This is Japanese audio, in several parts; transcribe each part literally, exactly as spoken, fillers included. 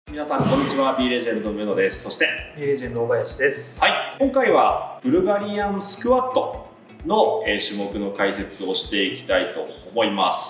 皆さんこんにちは。 B レジェンド上野です。そして B レジェンド大林です。 はい、今回はブルガリアンスクワットの種目の解説をしていきたいと思います。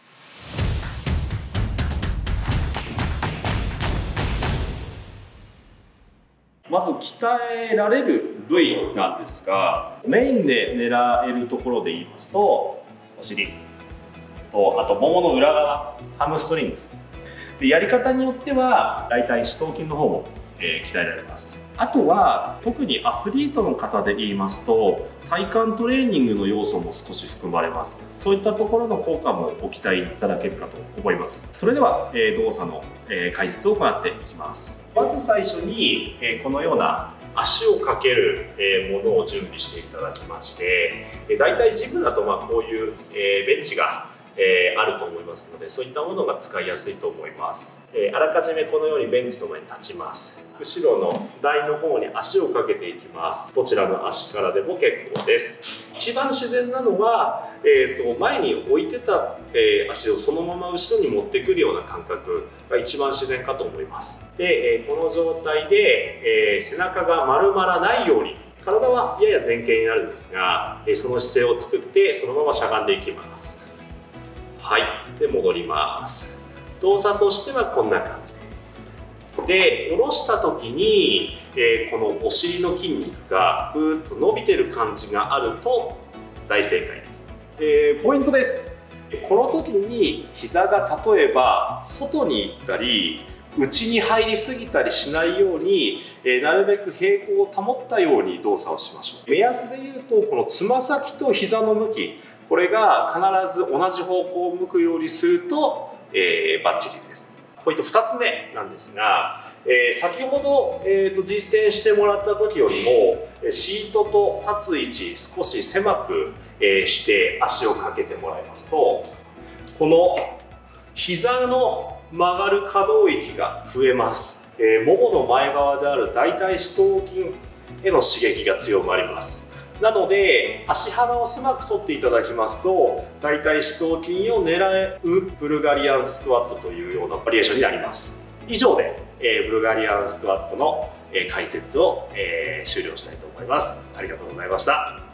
まず鍛えられる部位なんですが、メインで狙えるところで言いますとお尻と、あとももの裏側、ハムストリングです。でやり方によってはだいたい四頭筋の方も、えー、鍛えられます。あとは特にアスリートの方で言いますと、体幹トレーニングの要素も少し含まれます。そういったところの効果もご期待いただけるかと思います。それでは、えー、動作の、えー、解説を行っていきます。まず最初に、えー、このような足をかける、えー、ものを準備していただきまして、えー、だいたいジムだとまあこういう、えー、ベンチがえー、あると思いますので、そういったものが使いやすいと思います。えー、あらかじめこのようにベンチの前に立ちます。後ろの台の方に足をかけていきます。どちらの足からでも結構です。一番自然なのは、えー、と前に置いてた、えー、足をそのまま後ろに持ってくるような感覚が一番自然かと思います。で、えー、この状態で、えー、背中が丸まらないように、体はやや前傾になるんですが、えー、その姿勢を作ってそのまましゃがんでいきます。はい、で戻ります。動作としてはこんな感じで、下ろした時に、えー、このお尻の筋肉がぐーっと伸びてる感じがあると大正解です。えー、ポイントです。この時に膝が例えば外に行ったり内に入りすぎたりしないように、えー、なるべく平行を保ったように動作をしましょう。目安でいうと、このつま先と膝の向き、これが必ず同じ方向を向くようにすると、えー、バッチリです。ポイントふたつめなんですが、えー、先ほど、えー、と実践してもらった時よりもシートと立つ位置少し狭く、えー、して足をかけてもらいますと、この膝の曲がる可動域が増えます。えー、ももの前側である大腿四頭筋への刺激が強まります。なので足幅を狭く取っていただきますと、大腿四頭筋を狙うブルガリアンスクワットというようなバリエーションになります。以上で、えー、ブルガリアンスクワットの、えー、解説を、えー、終了したいと思います。ありがとうございました。